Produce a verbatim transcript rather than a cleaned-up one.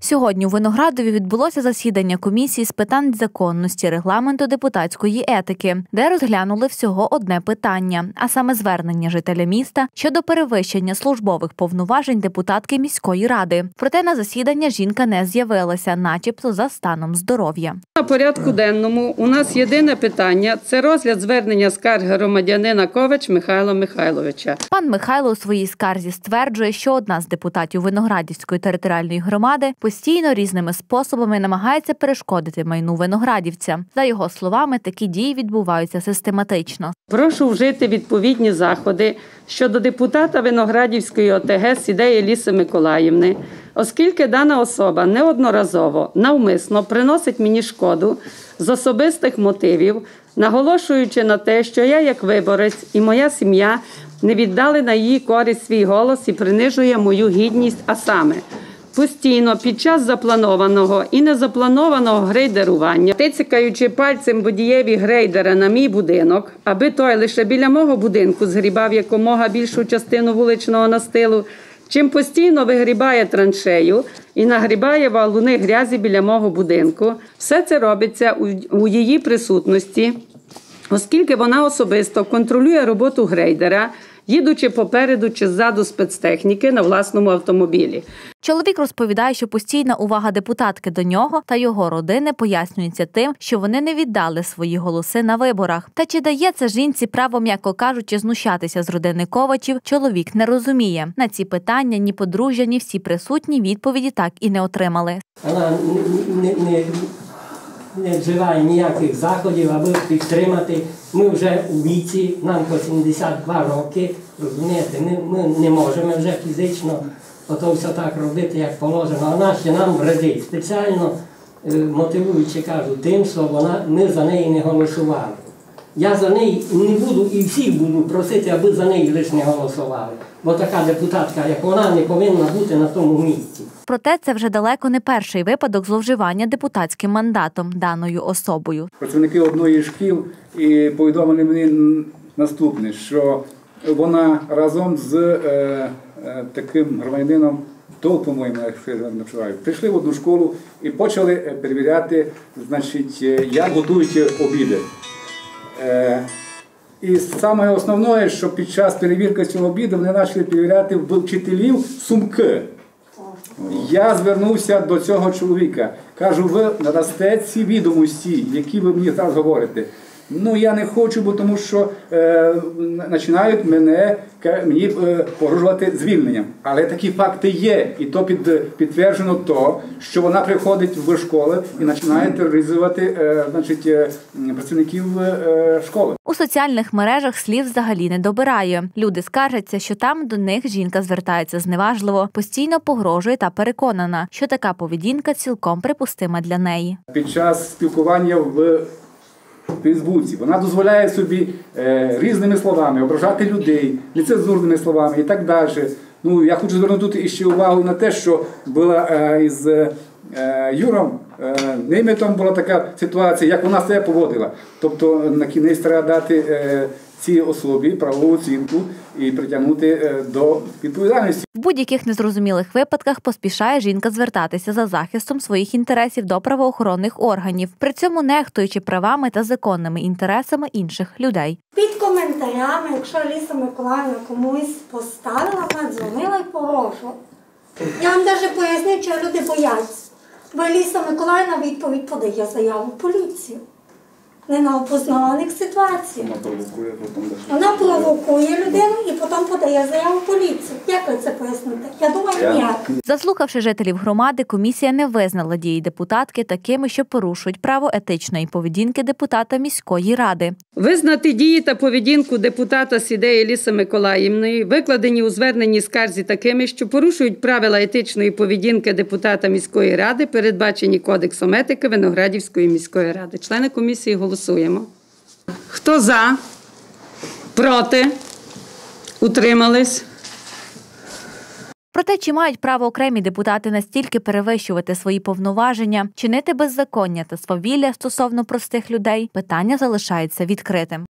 Сьогодні у Виноградові відбулося засідання комісії з питань законності, регламенту депутатської етики, де розглянули всього одне питання, а саме звернення жителя міста щодо перевищення службових повноважень депутатки міської ради. Проте на засідання жінка не з'явилася, начебто за станом здоров'я. На порядку денному у нас єдине питання – це розгляд звернення скарги громадянина Ковач Михайла Михайловича. Пан Михайло у своїй скарзі стверджує, що одна з депутатів Виноградівської територіальної громади постійно різними способами намагається перешкодити майну виноградівця. За його словами, такі дії відбуваються систематично. Прошу вжити відповідні заходи щодо депутата Виноградівської ОТГ Сідеї Ліси Миколаївни, оскільки дана особа неодноразово, навмисно приносить мені шкоду з особистих мотивів, наголошуючи на те, що я як виборець і моя сім'я не віддали на її користь свій голос і принижує мою гідність, а саме постійно під час запланованого і незапланованого грейдерування, тицькаючи пальцем водієві грейдера на мій будинок, аби той лише біля мого будинку згрібав якомога більшу частину вуличного настилу, чим постійно вигрібає траншею і нагрібає валуни грязі біля мого будинку. Все це робиться у, у її присутності, оскільки вона особисто контролює роботу грейдера, їдучи попереду чи ззаду спецтехніки на власному автомобілі. Чоловік розповідає, що постійна увага депутатки до нього та його родини пояснюється тим, що вони не віддали свої голоси на виборах. Та чи дає це жінці право, м'яко кажучи, знущатися з родини Ковачів, чоловік не розуміє. На ці питання ні подружжя, ні всі присутні відповіді так і не отримали. Вона не, не, не вживає ніяких заходів, аби підтримати. Ми вже у віці, нам по сімдесят два роки, розумієте, ми, ми не можемо вже фізично ото все так робити, як положено. А вона ще нам вредить. Спеціально мотивуючи, кажу, тим, що вона, ми за неї не голосували. Я за неї не буду і всіх буду просити, аби за неї лише не голосували. Бо така депутатка, як вона, не повинна бути на тому місці. Проте це вже далеко не перший випадок зловживання депутатським мандатом даною особою. Працівники одної з шкіл і повідомили мені наступне, що вона разом з е, е, таким громадянином Тол, по-моєму, якщо я не вчора, прийшли в одну школу і почали перевіряти, значить, як готують обіди. Е, і саме основне, що під час перевірки цього обіду вони почали перевіряти в вчителів сумки. Я звернувся до цього чоловіка. Кажу, ви надасте ці відомості, які ви мені зараз говорите. Ну, я не хочу, бо тому що е, починають мене, мені е, погрожувати звільненням. Але такі факти є. І то під, підтверджено то, що вона приходить в школи і починає тероризувати е, значить, е, працівників е, школи. У соціальних мережах слів взагалі не добирає. Люди скаржаться, що там до них жінка звертається зневажливо, постійно погрожує та переконана, що така поведінка цілком припустима для неї. Під час спілкування в в Фейсбуці вона дозволяє собі е, різними словами ображати людей, нецензурними словами і так далі. Ну, я хочу звернути ще увагу на те, що була е, із е, Юром е, Нейметом була така ситуація, як вона себе поводила. Тобто на кінець треба дати е, цій особі правову оцінку і притягнути е, до відповідальності. В будь-яких незрозумілих випадках поспішає жінка звертатися за захистом своїх інтересів до правоохоронних органів, при цьому нехтуючи правами та законними інтересами інших людей. Під коментарями, якщо Ліса Миколаївна комусь поставила, вона дзвонила і погрожувала. Я вам навіть поясню, чого люди бояться. Бо Ліса Миколаївна відповідь подає заяву в поліцію. Не на опознаваних ситуаціях. Вона провокує, Вона провокує людину і потім подає заяву в поліцію. Як ви це поясните? Я думаю, ніяк. Заслухавши жителів громади, комісія не визнала дії депутатки такими, що порушують право етичної поведінки депутата міської ради. Визнати дії та поведінку депутата Сідеї Ліси Миколаївної, викладені у зверненні скарзі такими, що порушують правила етичної поведінки депутата міської ради, передбачені Кодексом етики Виноградівської міської ради. Члени комісії голосуємо. Хто за? Проти? Утримались? Проте, чи мають право окремі депутати настільки перевищувати свої повноваження, чинити беззаконня та свавілля стосовно простих людей, питання залишається відкритим.